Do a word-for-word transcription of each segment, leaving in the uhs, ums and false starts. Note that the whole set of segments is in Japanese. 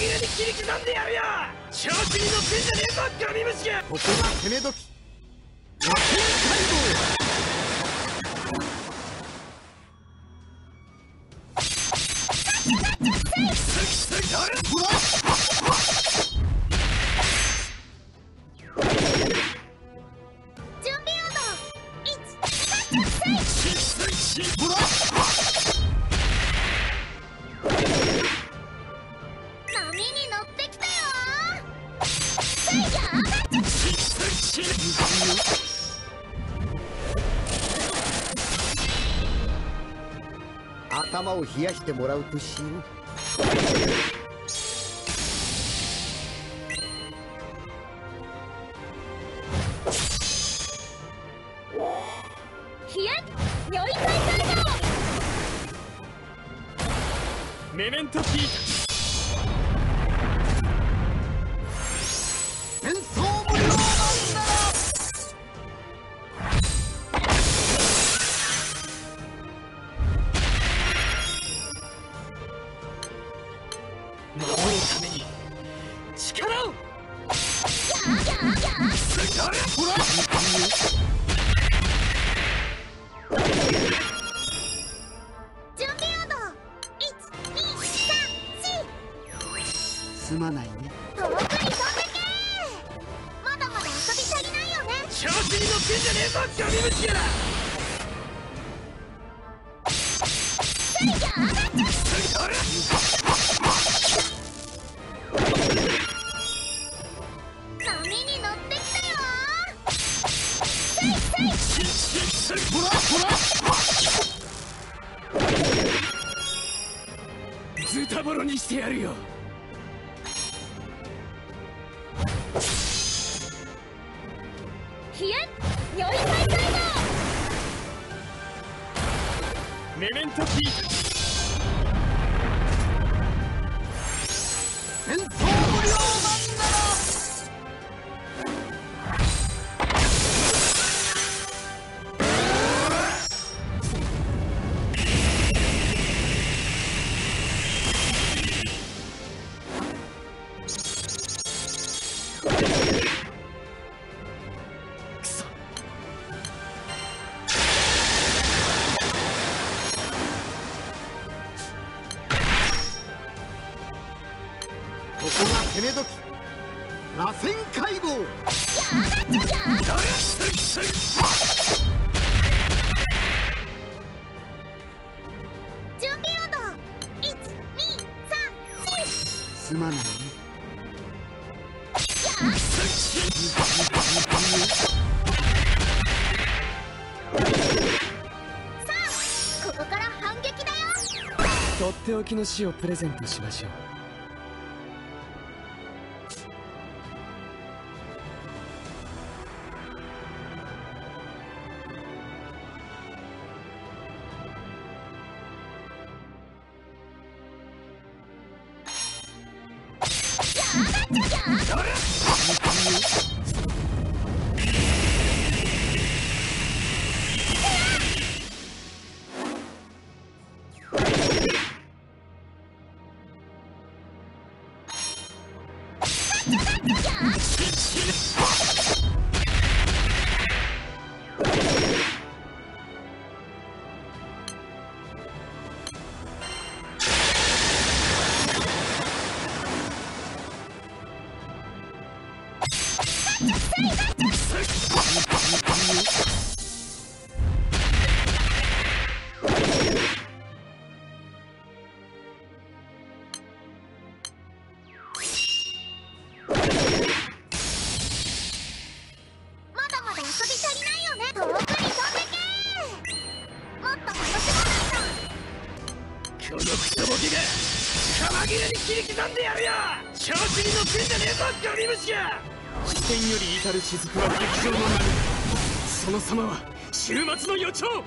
切れに切り刻んでやるよ。調子に乗ってんじゃねえぞガミ虫が。ここが攻め時。野球街道。頭を冷やしてもらうとしよう。メメントピータ戦争無料なんだ。守るために力を。ほらすまないね。遠くに飛んでけ。まだまだ遊び足りないよね。調子に乗ってんじゃねえぞガミ虫が。波に乗ってきたよ。ほらほらズタボロにしてやるよ。メメントピータ戦争無料なんだろ。くそ。ここが攻め時。螺旋解剖。準備運動。いち、に、さん、よん。すまないね。さあ、ここから反撃だよ。とっておきの死をプレゼントしましょう。このクソボケが玉切れに切り刻んでやるよ。調子に乗ってんじゃねえぞガミ虫が。視点より至る雫は劇場の波。その様は終末の予兆。こ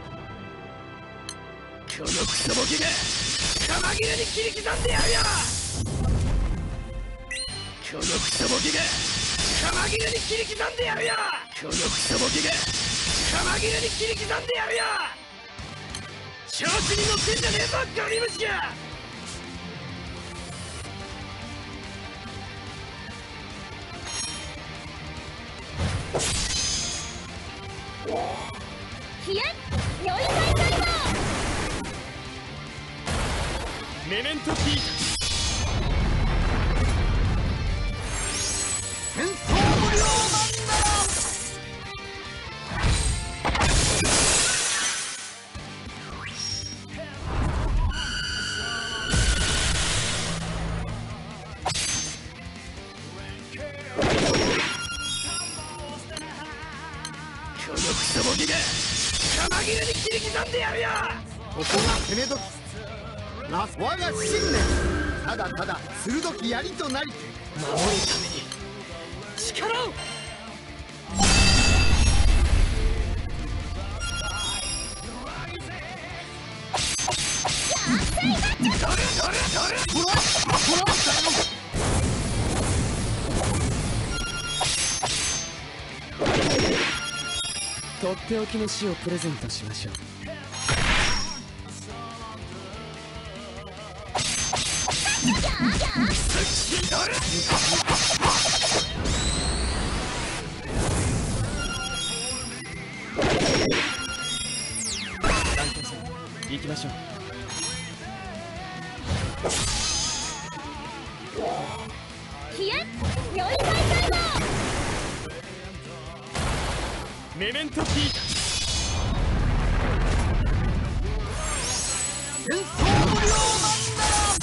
のクソボケが玉切れに切り刻んでやるよ。このクソボケが玉切れに切り刻んでやるよ。このクソボケが玉切れに切り刻んでやるよ。調子に乗ってんじゃねえぞガミ虫が。 消え良い再開だ。 メメントピータ戦争無料マンダラ。 このクソボケが玉切れに切り刻んでやるよ。 ここが攻め時。ラス我が信念、ただただ鋭き槍となりて守るために力を。どれどれどれほらほらだよ。 とっておきの死をプレゼントしましょう。行きましょう。 消え良い再開だ。 メメントピータ戦争無料マンダラ。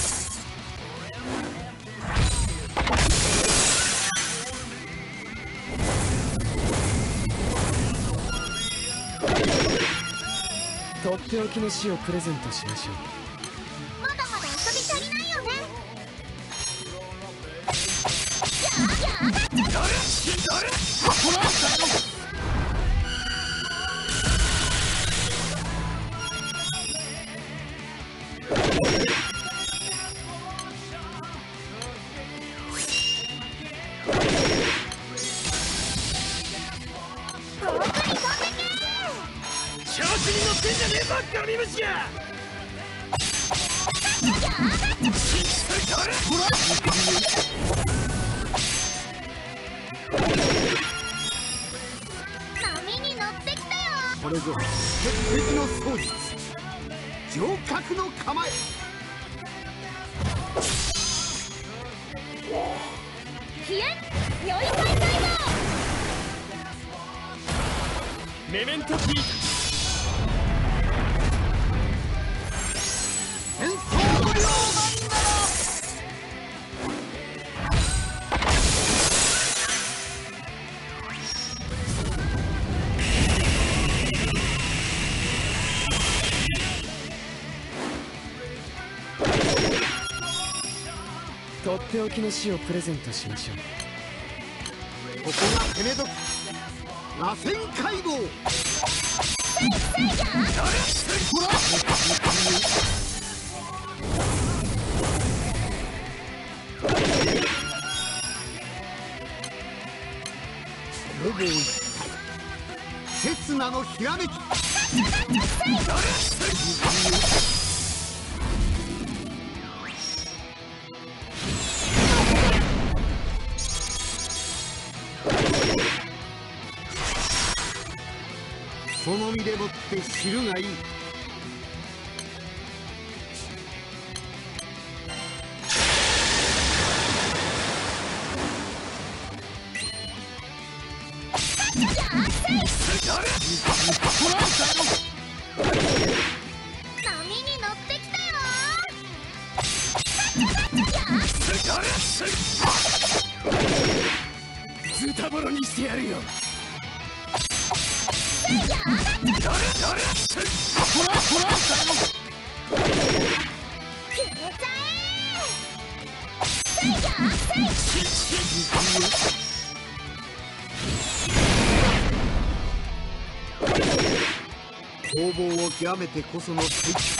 とっておきの死をプレゼントしましょう。 まだまだ遊び足りないよね。 どれどれほらだよ。 調子に乗ってんじゃねえぞガミムシが。どれほら波に乗ってきたよ。 これぞ鉄壁の双術、城郭の構え。 消え良い再開だ。 メメントピータ戦争無料マンダラ。 とっておきの死をプレゼントしましょう。 ここが攻め時。螺旋解剖。ほらほぼ一体刹那のひらめき。その身でもって知るがいい。ほら波に乗ってきたよ。 ズタボロにしてやるよ。 ほらほら消えちゃ攻防を極めてこその最強。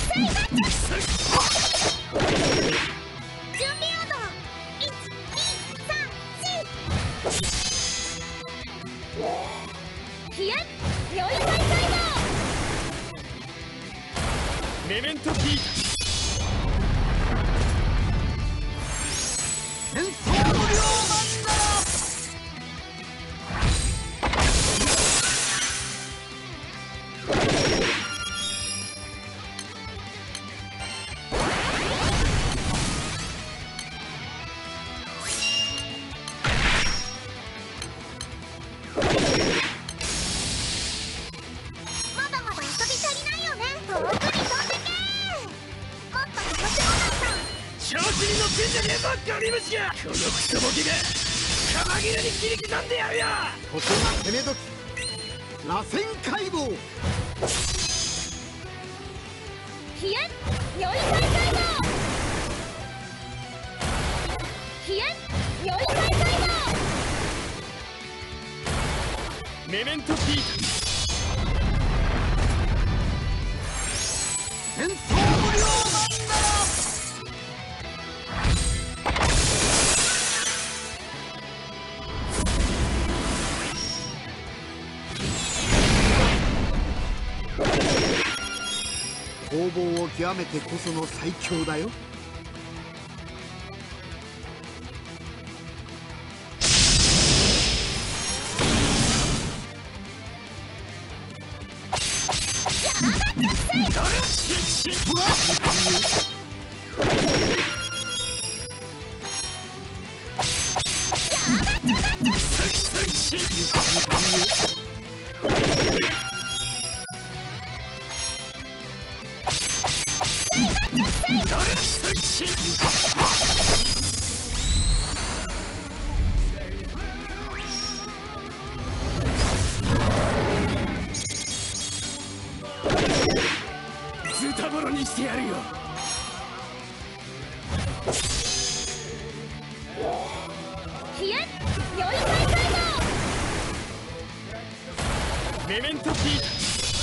準備応答。いち、に、さん、し。消え良い再開だ。 メメントピータ戦争無料マンダラ。 子に乗ってんじゃねえぞガリムシが。このクソボケが玉切れに切り刻んでやるよ。 ここが攻め時。螺旋解剖。 飛燕よい再解剖。飛燕よい再解剖。 メメントピータ。 戦争無料マンダラ。攻防を極めてこその最強だよ。 ズタボロにしてやるよ。 飛燕よい再解剖。 メメントピータ。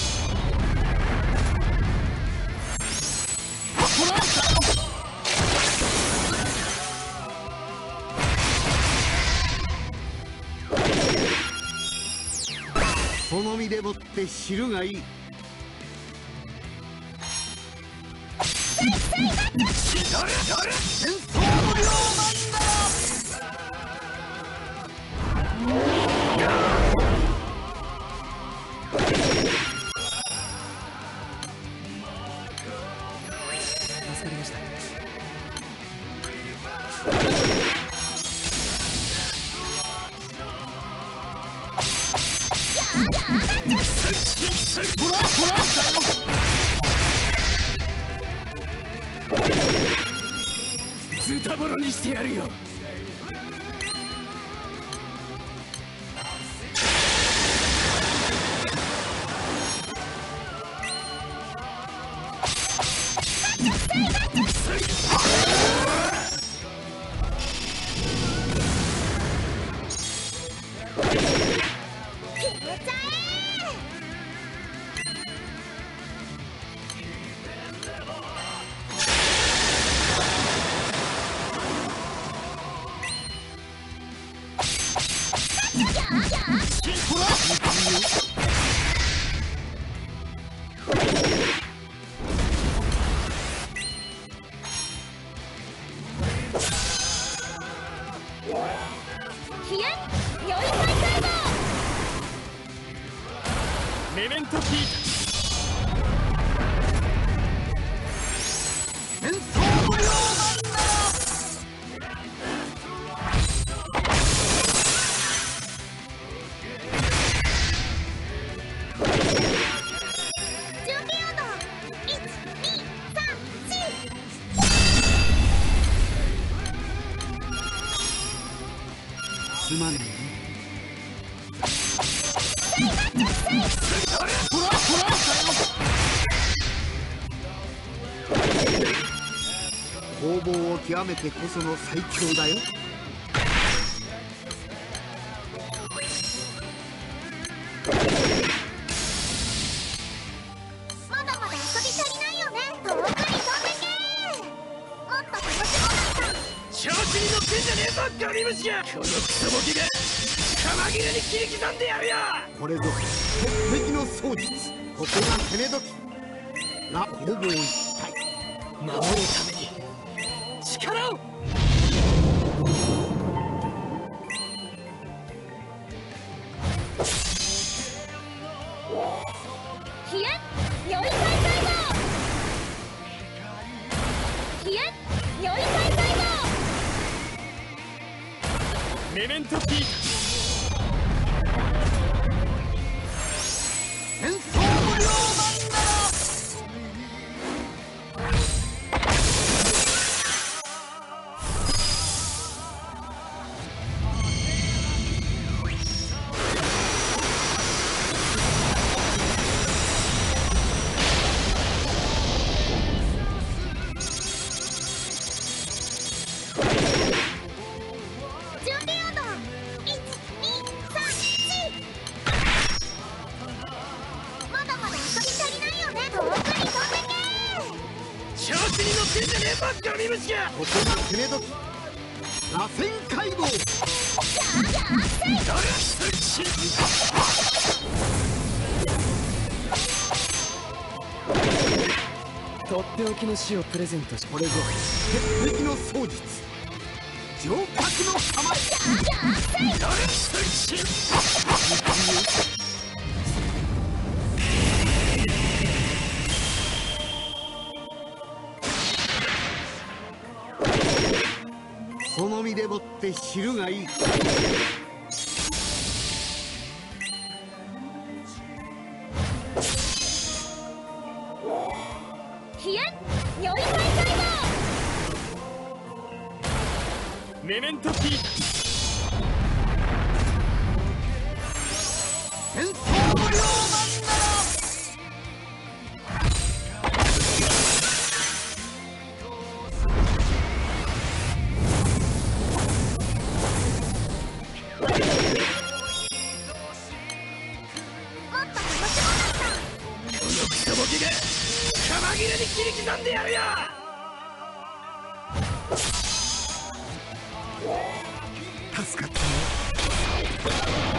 好みでもって知るがいい。戦争無料マンダ助かりました。ズタボロにしてやるよ。 飛燕よい再解剖。 メメントピータ。 戦争無料マンダラ。 準備運動いちにさんし。 すまないね。攻防を極めてこその最強だよ。 まだまだ遊び足りないよね。遠くに飛んでけ。もっと楽しまないと。 調子に乗ってんじゃねえぞガリムシが。このクソボケが玉切れに切り刻んでやるよ。 これぞ鉄壁の双術。ここが攻め時。ラ攻防一体。 守るために力を。 飛燕よい再解剖。飛燕よい再解剖。 メメントピータ。 戦争無料マンダラ。 ってんじゃねえぞゴミ虫が。 ここが攻め時。螺旋解剖。 だらすしとっておきの死をプレゼントし、 これぞ鉄壁の双術。城郭の構え。 だらすしその身でもって知るがいい。 飛燕如意体解剖。 メメントピー戦争無料マンダラ。 クソボケが玉切れに切り刻んでやるよ。 助かったね。